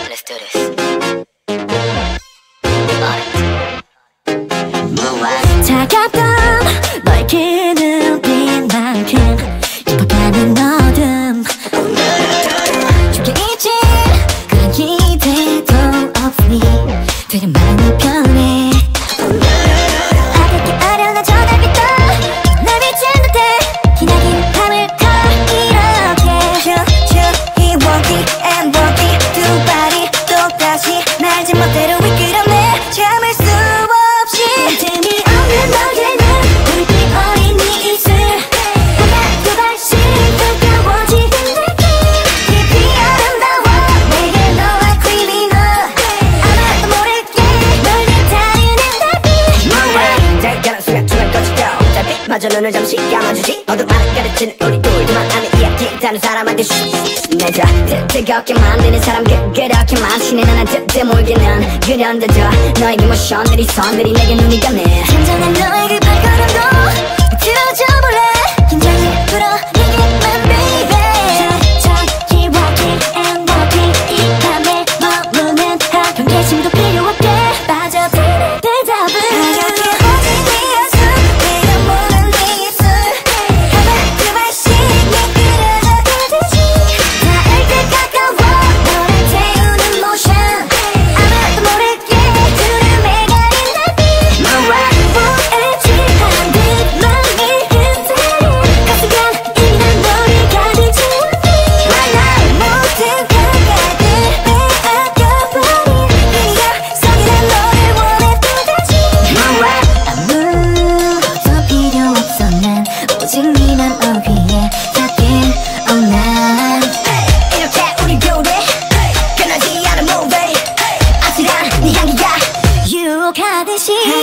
let's do this. Moonwalk. 차갑던 너의 그 눈빛만큼 깊어가는 어둠 죽게 잊지 그런 기대도 없으니 되게 많이 변해 아깝게 아련한 저 달빛도 날 비친 듯해 기나긴 밤을 타 이렇게 이 원기 and 원기 두 발이 똑다시 날 제멋대로 이끌어내 참을 수 없이 틈이 없는 너에는 불빛 어린 네 입술 하나 두 발씩 가까워지는 느낌 깊이 아름다워 내게 너와 criminal 아마도 모르게 널 깃타르는 달빛 달달한 순간 중간 꺼지고 달빛마저 눈을 잠시 감아주지 어둠 안을 가르치는 우리 둘만 아는 이야기 다른 사람한테 내자 뜨겁게 만드는 사람 그렇게만 신이 나는 듯 몰기는 그런데도 너의 그 모션들이 선들이 내게 눈이 가네 잔잔한 너의 그 발걸음도 들어줘볼래 긴장이 풀어내게만 baby 천천히 walking and walking 이 밤에 머무는 한 경계심도 필요 없게 빠져드는 대답은 가볍게 허진 네 한숨 내가 모른 네 입술 하나 두 발씩 미끄러져 가듯이 닿을 때 가까워 너를 태우는 모션 아마도 모르게 구름에 가린 달빛 무해지한 듯 맘이 흔들린 가슴간 이미 난 너를 가득 채웠니 Right now 모든 감각을 빼앗겨버린 이니가 속이는 너를 원해 또다시 아무것도 필요 없어 난 오직 네만 어휘에 닿긴 난 이렇게 우리 둘이 끝나지 않은 movie 아찔한 네 향기가 유혹하듯이